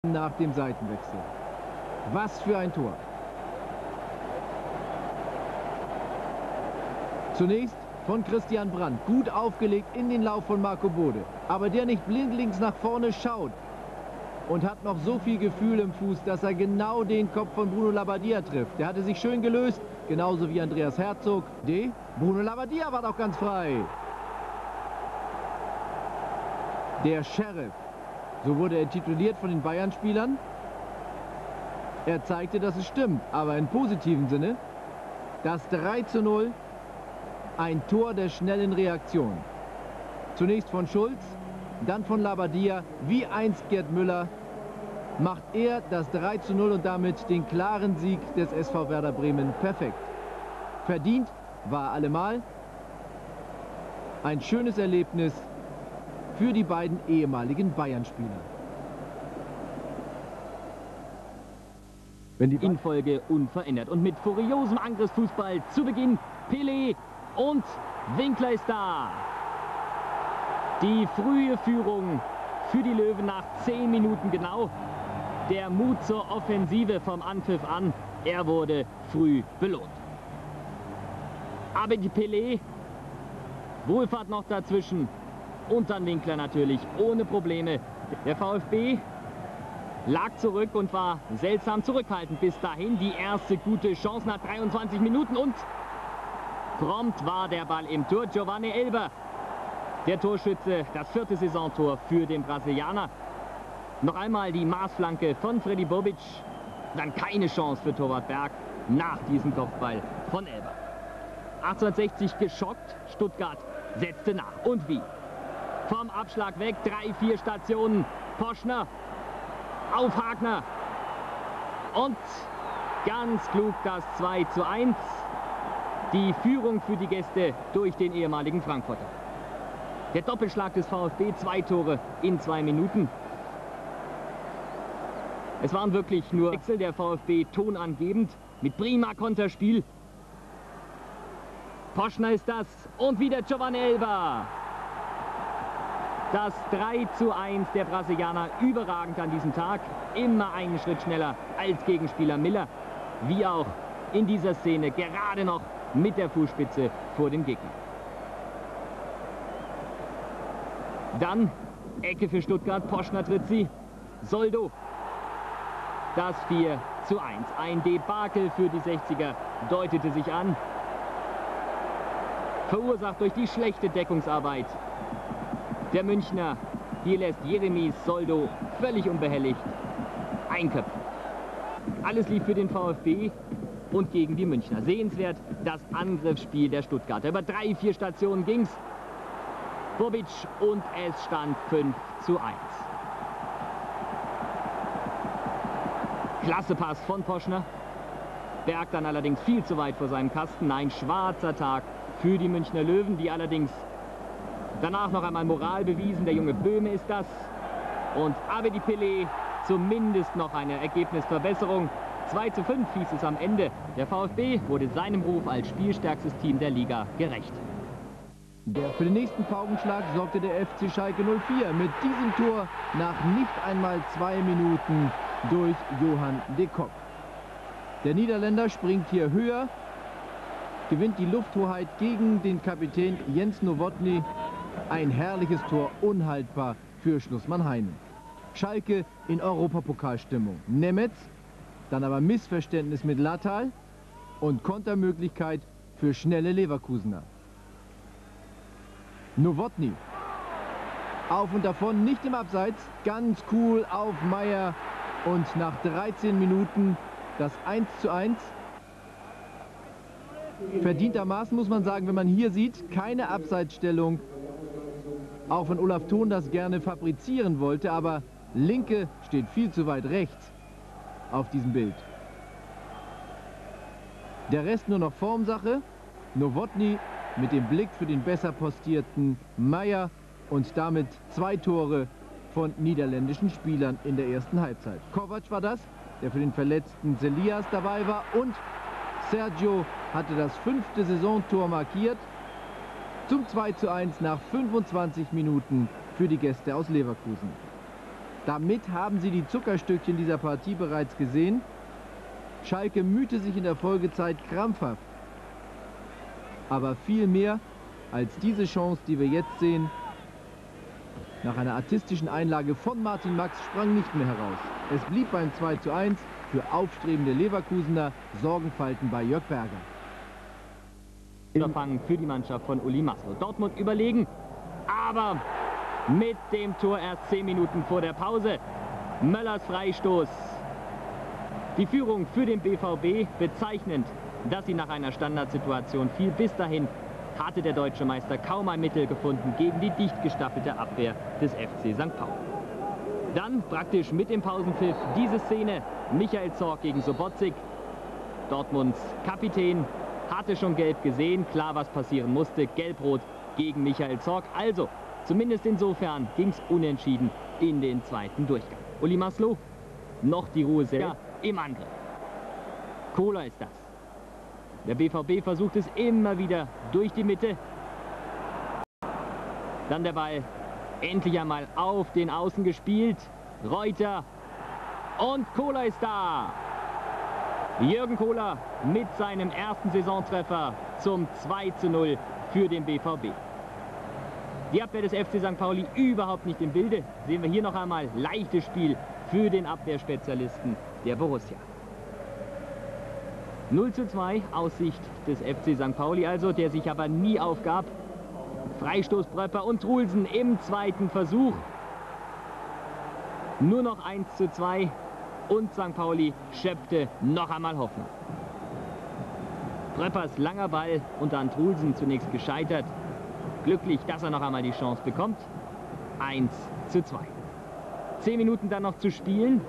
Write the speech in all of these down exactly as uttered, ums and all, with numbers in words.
nach dem Seitenwechsel. Was für ein Tor! Zunächst von Christian Brandt, gut aufgelegt in den Lauf von Marco Bode. Aber der nicht blindlings nach vorne schaut und hat noch so viel Gefühl im Fuß, dass er genau den Kopf von Bruno Labbadia trifft. Der hatte sich schön gelöst, genauso wie Andreas Herzog. D. Bruno Labbadia war doch ganz frei. Der Sheriff, so wurde er tituliert von den Bayern-Spielern. Er zeigte, dass es stimmt, aber im positiven Sinne. Das drei zu null, ein Tor der schnellen Reaktion. Zunächst von Schulz, dann von Labbadia, wie einst Gerd Müller, macht er das drei zu null und damit den klaren Sieg des S V Werder Bremen perfekt. Verdient war allemal ein schönes Erlebnis für die beiden ehemaligen Bayern-Spieler. In Folge unverändert und mit furiosem Angriffsfußball zu Beginn Pelé und Winkler ist da. Die frühe Führung für die Löwen nach zehn Minuten genau. Der Mut zur Offensive vom Anpfiff an, er wurde früh belohnt. Aber die Pelé, Wohlfahrt noch dazwischen und dann Winkler natürlich ohne Probleme. Der VfB lag zurück und war seltsam zurückhaltend bis dahin. Die erste gute Chance nach dreiundzwanzig Minuten und prompt war der Ball im Tor. Giovanni Elber, der Torschütze, das vierte Saisontor für den Brasilianer. Noch einmal die Maßflanke von Freddy Bobic. Dann keine Chance für Torwart Berg nach diesem Kopfball von Elber. achtzehnhundertsechzig geschockt, Stuttgart setzte nach. Und wie? Vom Abschlag weg, drei, vier Stationen. Poschner auf Hagner. Und ganz klug das zwei zu eins. Die Führung für die Gäste durch den ehemaligen Frankfurter. Der Doppelschlag des VfB, zwei Tore in zwei Minuten. Es waren wirklich nur Wechsel, der VfB tonangebend mit prima Konterspiel. Poschner ist das und wieder Giovanni Elber. Das drei zu eins der Brasilianer, überragend an diesem Tag. Immer einen Schritt schneller als Gegenspieler Miller. Wie auch in dieser Szene gerade noch mit der Fußspitze vor dem Gegner. Dann Ecke für Stuttgart, Poschner tritt sie. Soldo. Das vier zu eins. Ein Debakel für die sechziger deutete sich an. Verursacht durch die schlechte Deckungsarbeit der Münchner. Hier lässt Jeremies Soldo völlig unbehelligt einköpfen. Alles lief für den VfB und gegen die Münchner. Sehenswert das Angriffsspiel der Stuttgarter. Über drei, vier Stationen ging's. Bobic und es stand fünf zu eins. Klasse Pass von Poschner. Berg dann allerdings viel zu weit vor seinem Kasten. Ein schwarzer Tag für die Münchner Löwen, die allerdings danach noch einmal Moral bewiesen. Der junge Böhme ist das. Und Abedi Pelé zumindest noch eine Ergebnisverbesserung. zwei zu fünf hieß es am Ende. Der VfB wurde seinem Ruf als spielstärkstes Team der Liga gerecht. Der für den nächsten Paukenschlag sorgte der F C Schalke null vier mit diesem Tor nach nicht einmal zwei Minuten durch Johan de Kock. Der Niederländer springt hier höher, gewinnt die Lufthoheit gegen den Kapitän Jens Nowotny. Ein herrliches Tor, unhaltbar für Schlussmann Heinen. Schalke in Europapokalstimmung. Nemetz, dann aber Missverständnis mit Latal und Kontermöglichkeit für schnelle Leverkusener. Nowotny. Auf und davon, nicht im Abseits, ganz cool auf Meier und nach dreizehn Minuten das eins zu eins. Verdientermaßen muss man sagen, wenn man hier sieht, keine Abseitsstellung. Auch wenn Olaf Thon das gerne fabrizieren wollte, aber Linke steht viel zu weit rechts auf diesem Bild. Der Rest nur noch Formsache. Nowotny mit dem Blick für den besser postierten Meier und damit zwei Tore von niederländischen Spielern in der ersten Halbzeit. Kovac war das, der für den verletzten Zelias dabei war, und Sergio hatte das fünfte Saisontor markiert zum zwei zu eins nach fünfundzwanzig Minuten für die Gäste aus Leverkusen. Damit haben sie die Zuckerstückchen dieser Partie bereits gesehen. Schalke mühte sich in der Folgezeit krampfhaft. Aber viel mehr als diese Chance, die wir jetzt sehen, nach einer artistischen Einlage von Martin Max, sprang nicht mehr heraus. Es blieb beim zwei zu eins für aufstrebende Leverkusener, Sorgenfalten bei Jörg Berger. Unterfangen für die Mannschaft von Uli Maslow. Dortmund überlegen, aber mit dem Tor erst zehn Minuten vor der Pause. Möllers Freistoß. Die Führung für den B V B, bezeichnend, dass sie nach einer Standardsituation fiel. Bis dahin hatte der deutsche Meister kaum ein Mittel gefunden gegen die dicht gestaffelte Abwehr des F C Sankt Pauli. Dann praktisch mit dem Pausenpfiff diese Szene. Michael Zorc gegen Sobotka. Dortmunds Kapitän hatte schon gelb gesehen. Klar, was passieren musste. Gelb-Rot gegen Michael Zorc. Also, zumindest insofern ging es unentschieden in den zweiten Durchgang. Uli Maslow, noch die Ruhe selber im Angriff. Kohler ist das. Der B V B versucht es immer wieder durch die Mitte. Dann der Ball endlich einmal auf den Außen gespielt. Reuter und Kohler ist da. Jürgen Kohler mit seinem ersten Saisontreffer zum zwei zu null für den B V B. Die Abwehr des F C Sankt Pauli überhaupt nicht im Bilde. Sehen wir hier noch einmal leichtes Spiel für den Abwehrspezialisten der Borussia. null zu zwei aus Sicht des F C Sankt Pauli also, der sich aber nie aufgab. Freistoß Pröpper und Trulsen im zweiten Versuch. Nur noch eins zu zwei und Sankt Pauli schöpfte noch einmal Hoffnung. Pröppers langer Ball und dann Trulsen zunächst gescheitert. Glücklich, dass er noch einmal die Chance bekommt. eins zu zwei. Zehn Minuten dann noch zu spielen.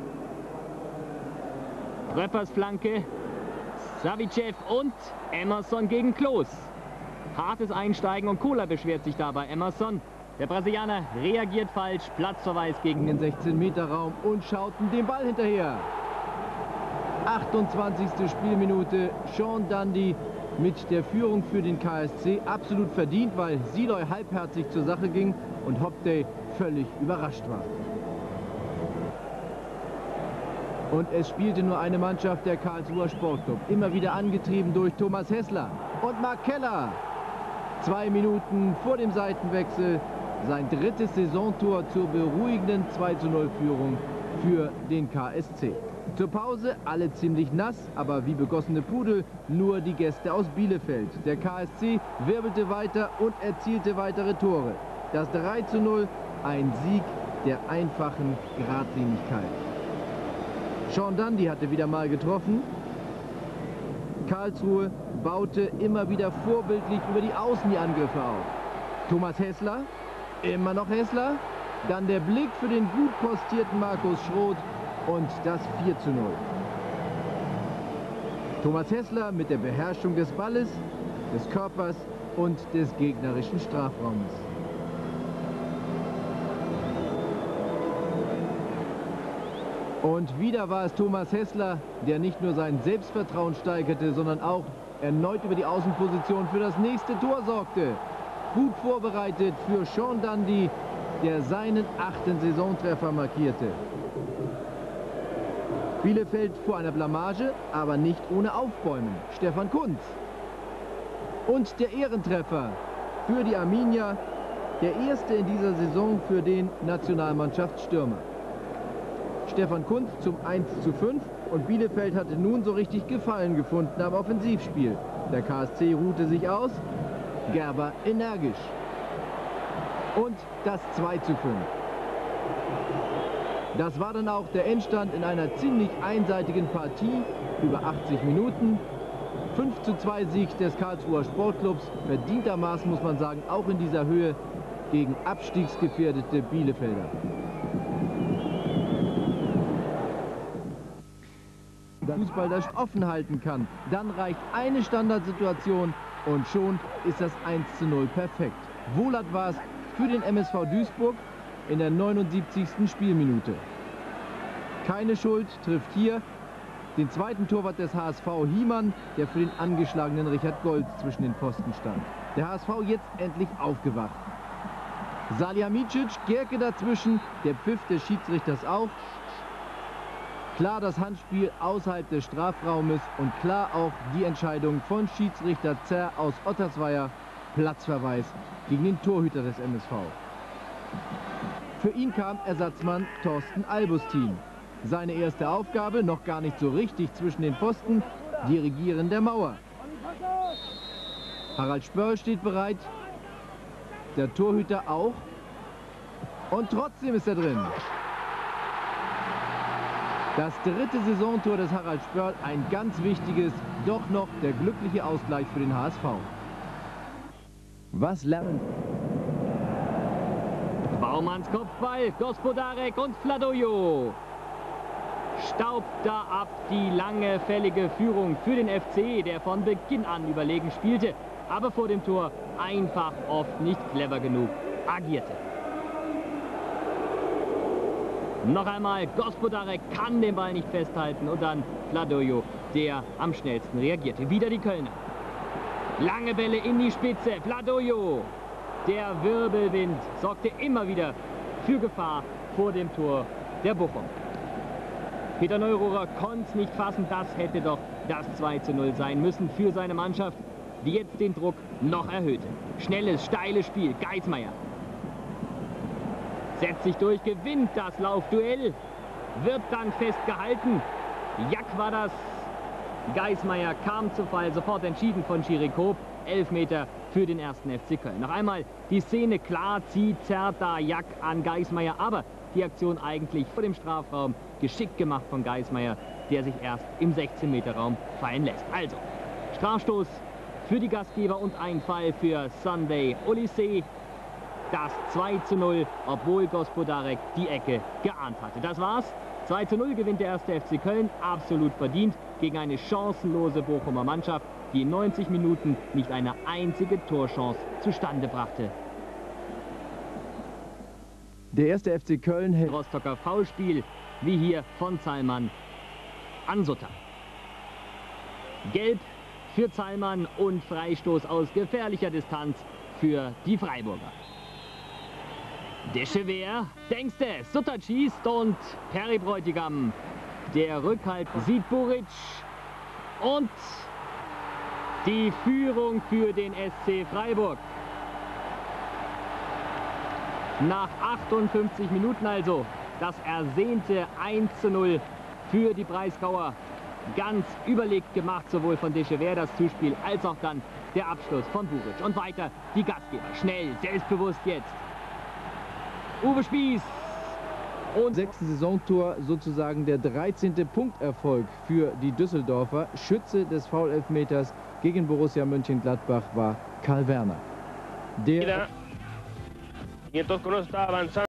Pröppers Flanke. Savicev und Emerson gegen Klose. Hartes Einsteigen und Kohler beschwert sich dabei. Emerson, der Brasilianer, reagiert falsch. Platzverweis gegen den sechzehn Meter Raum und schauten den Ball hinterher. achtundzwanzigste Spielminute. Sean Dundee mit der Führung für den K S C. Absolut verdient, weil Siloy halbherzig zur Sache ging und Hopday völlig überrascht war. Und es spielte nur eine Mannschaft, der Karlsruher Sportclub. Immer wieder angetrieben durch Thomas Hessler und Marc Keller. Zwei Minuten vor dem Seitenwechsel sein drittes Saisontor zur beruhigenden zwei zu null Führung für den K S C. Zur Pause alle ziemlich nass, aber wie begossene Pudel, nur die Gäste aus Bielefeld. Der K S C wirbelte weiter und erzielte weitere Tore. Das drei zu null, ein Sieg der einfachen Geradlinigkeit. Sean Dundee hatte wieder mal getroffen. Karlsruhe baute immer wieder vorbildlich über die Außen die Angriffe auf. Thomas Hessler, immer noch Hessler. Dann der Blick für den gut postierten Markus Schroth und das vier zu null. Thomas Hessler mit der Beherrschung des Balles, des Körpers und des gegnerischen Strafraumes. Und wieder war es Thomas Hessler, der nicht nur sein Selbstvertrauen steigerte, sondern auch erneut über die Außenposition für das nächste Tor sorgte. Gut vorbereitet für Sean Dundee, der seinen achten Saisontreffer markierte. Bielefeld vor einer Blamage, aber nicht ohne Aufbäumen. Stefan Kuntz. Und der Ehrentreffer für die Arminia, der erste in dieser Saison für den Nationalmannschaftsstürmer. Stefan Kuntz zum eins zu fünf und Bielefeld hatte nun so richtig Gefallen gefunden am Offensivspiel. Der K S C ruhte sich aus, Gerber energisch. Und das zwei zu fünf. Das war dann auch der Endstand in einer ziemlich einseitigen Partie über achtzig Minuten. fünf zu zwei Sieg des Karlsruher Sportclubs, verdientermaßen muss man sagen, auch in dieser Höhe gegen abstiegsgefährdete Bielefelder. Fußball das offen halten kann, dann reicht eine Standardsituation und schon ist das eins zu null perfekt. Wohlert war es für den M S V Duisburg in der neunundsiebzigsten Spielminute. Keine Schuld trifft hier den zweiten Torwart des H S V, Hiemann, der für den angeschlagenen Richard Goltz zwischen den Pfosten stand. Der H S V jetzt endlich aufgewacht. Salihamidzic, Gerke dazwischen, der Pfiff des Schiedsrichters auch. Klar das Handspiel außerhalb des Strafraumes und klar auch die Entscheidung von Schiedsrichter Zerr aus Ottersweier, Platzverweis gegen den Torhüter des M S V. Für ihn kam Ersatzmann Thorsten Albustin. Seine erste Aufgabe, noch gar nicht so richtig zwischen den Pfosten, Dirigieren der Mauer. Harald Spörl steht bereit, der Torhüter auch. Und trotzdem ist er drin. Das dritte Saisontor des Harald Spörl, ein ganz wichtiges, doch noch der glückliche Ausgleich für den H S V. Was lernen? Baumanns Kopfball, Gospodarek und Fladojo. Staubt da ab die lange fällige Führung für den F C, der von Beginn an überlegen spielte, aber vor dem Tor einfach oft nicht clever genug agierte. Noch einmal, Gospodarek kann den Ball nicht festhalten und dann Fladojo, der am schnellsten reagierte. Wieder die Kölner. Lange Bälle in die Spitze, Fladojo. Der Wirbelwind sorgte immer wieder für Gefahr vor dem Tor der Bochum. Peter Neururer konnte es nicht fassen, das hätte doch das zwei zu null sein müssen für seine Mannschaft, die jetzt den Druck noch erhöhte. Schnelles, steiles Spiel, Geismeier setzt sich durch, gewinnt das Laufduell, wird dann festgehalten. Jack war das. Geismeier kam zu Fall, sofort entschieden von Schirikow. Elfmeter für den ersten F C Köln. Noch einmal die Szene, klar zieht, zerrt da Jack an Geismeier, aber die Aktion eigentlich vor dem Strafraum geschickt gemacht von Geismeier, der sich erst im sechzehn Meter Raum fallen lässt. Also, Strafstoß für die Gastgeber und ein Fall für Sunday Oliseh. Das zwei zu null, obwohl Gospodarek die Ecke geahnt hatte. Das war's. zwei zu null gewinnt der erste F C Köln, absolut verdient, gegen eine chancenlose Bochumer Mannschaft, die in neunzig Minuten nicht eine einzige Torchance zustande brachte. Der erste F C Köln hält Rostocker Foulspiel, wie hier von Zalman an Sutter. Gelb für Zalman und Freistoß aus gefährlicher Distanz für die Freiburger. Deschewer, denkste, Sutter schießt und Perry Bräutigam. Der Rückhalt sieht Buric und die Führung für den S C Freiburg. Nach achtundfünfzig Minuten also das ersehnte eins zu null für die Breisgauer. Ganz überlegt gemacht, sowohl von Deschewer das Zuspiel als auch dann der Abschluss von Buric. Und weiter die Gastgeber. Schnell, selbstbewusst jetzt. Uwe Spieß. Und sechste Saisontor, sozusagen der dreizehnte Punkterfolg für die Düsseldorfer. Schütze des Foulelfmeters gegen Borussia Mönchengladbach war Karl Werner. Der Y entonces con eso está avanzando.